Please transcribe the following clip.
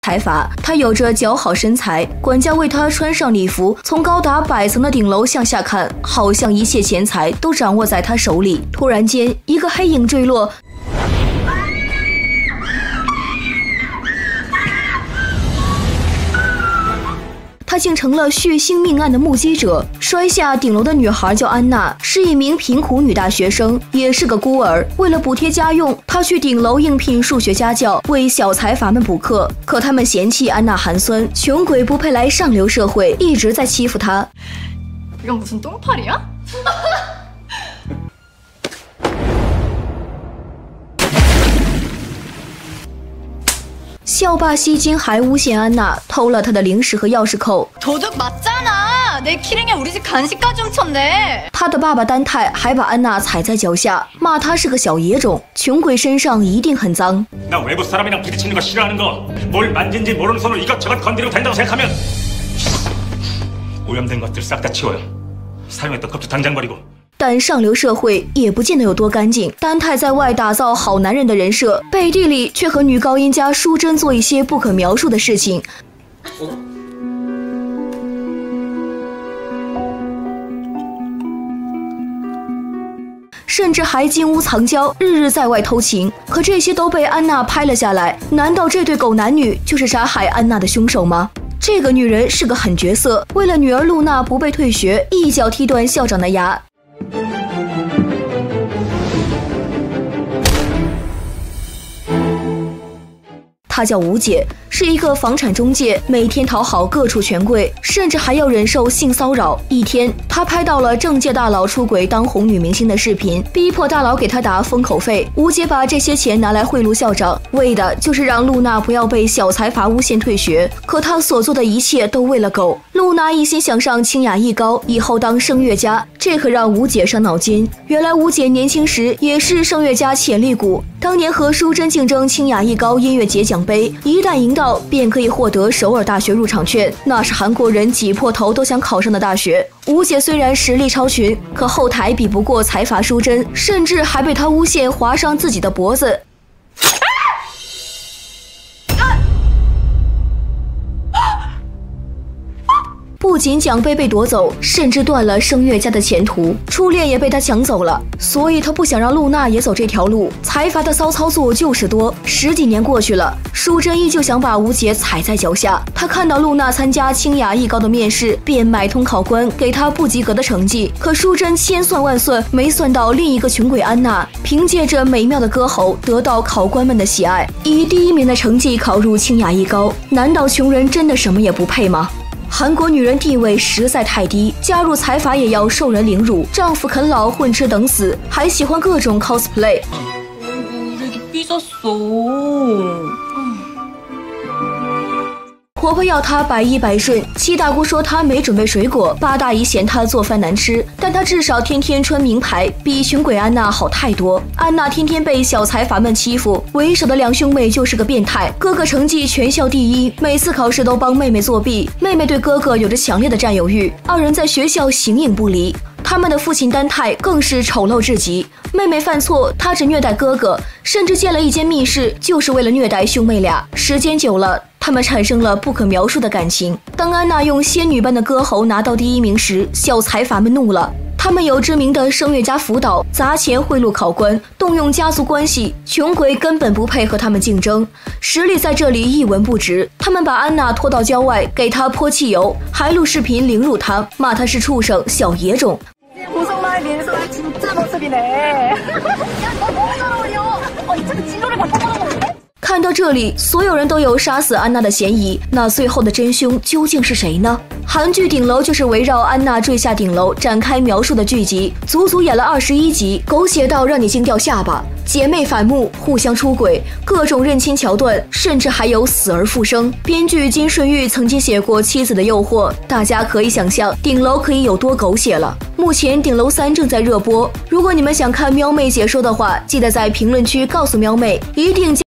财阀，他有着姣好身材，管家为他穿上礼服，从高达100层的顶楼向下看，好像一切钱财都掌握在他手里。突然间，一个黑影坠落。他竟成了血腥命案的目击者。摔下顶楼的女孩叫安娜，是一名贫苦女大学生，也是个孤儿。为了补贴家用，她去顶楼应聘数学家教，为小财阀们补课。可他们嫌弃安娜寒酸，穷鬼不配来上流社会，一直在欺负她。 이건 무슨 똥파리야? 校霸吸金还诬陷安娜偷了她的零食和钥匙扣。 도둑 맞잖아. 내 키링에 우리 집 간식까지 훔쳤네. 他的爸爸丹泰还把安娜踩在脚下，骂她是个小野种，穷鬼身上一定很脏。 나 외부 사람이랑 부딪히는 거 싫어하는 거. 뭘 만진지 모르는 손으로 이것저것 건드리고 된다고 생각하면 오염된 것들 싹 다 치워요. 사용했던 컵도 당장 버리고. 但上流社会也不见得有多干净。丹泰在外打造好男人的人设，背地里却和女高音家淑珍做一些不可描述的事情。甚至还金屋藏娇，日日在外偷情。可这些都被安娜拍了下来。难道这对狗男女就是杀害安娜的凶手吗？ 这个女人是个狠角色，为了女儿露娜不被退学，一脚踢断校长的牙。她叫吴姐，是一个房产中介，每天讨好各处权贵，甚至还要忍受性骚扰。一天，她拍到了政界大佬出轨当红女明星的视频，逼迫大佬给她打封口费。吴姐把这些钱拿来贿赂校长，为的就是让露娜不要被小财阀诬陷退学。可她所做的一切都为了狗。露娜一心想上清雅艺高，以后当声乐家，这可让吴姐伤脑筋。原来吴姐年轻时也是声乐家潜力股，当年和淑珍竞争清雅艺高音乐节奖杯，一旦赢到，便可以获得首尔大学入场券，那是韩国人挤破头都想考上的大学。吴姐虽然实力超群，可后台比不过财阀淑珍，甚至还被她诬陷划伤自己的脖子。 不仅奖杯被夺走，甚至断了声乐家的前途，初恋也被他抢走了。所以他不想让露娜也走这条路。财阀的骚操作就是多。10几年过去了，淑珍依旧想把吴姐踩在脚下。他看到露娜参加清雅艺高的面试，便买通考官给她不及格的成绩。可淑珍千算万算，没算到另一个穷鬼安娜，凭借着美妙的歌喉得到考官们的喜爱，以第1名的成绩考入清雅艺高。难道穷人真的什么也不配吗？ 韩国女人地位实在太低，加入财阀也要受人凌辱，丈夫啃老混吃等死，还喜欢各种 cosplay。 婆婆要她百依百顺，7大姑说她没准备水果，8大姨嫌她做饭难吃，但她至少天天穿名牌，比穷鬼安娜好太多。安娜天天被小财阀们欺负，为首的2兄妹就是个变态。哥哥成绩全校第1，每次考试都帮妹妹作弊，妹妹对哥哥有着强烈的占有欲，2人在学校形影不离。 他们的父亲丹泰更是丑陋至极，妹妹犯错，他只虐待哥哥，甚至建了一间密室，就是为了虐待兄妹俩。时间久了，他们产生了不可描述的感情。当安娜用仙女般的歌喉拿到第1名时，小财阀们怒了。 他们有知名的声乐家辅导，砸钱贿赂考官，动用家族关系，穷鬼根本不配和他们竞争，实力在这里一文不值。他们把安娜拖到郊外，给她泼汽油，还录视频凌辱她，骂她是畜生、小野种。 고성나의 민수가 진짜 모습이네. 야, 너 너무 잘 어울려. 이 책 진로를 바꿔보는 건데? 看到这里，所有人都有杀死安娜的嫌疑。那最后的真凶究竟是谁呢？韩剧《顶楼》就是围绕安娜坠下顶楼展开描述的剧集，足足演了21集，狗血到让你惊掉下巴。姐妹反目，互相出轨，各种认亲桥段，甚至还有死而复生。编剧金顺玉曾经写过《妻子的诱惑》，大家可以想象《顶楼》可以有多狗血了。目前《顶楼3》正在热播，如果你们想看喵妹解说的话，记得在评论区告诉喵妹，一定。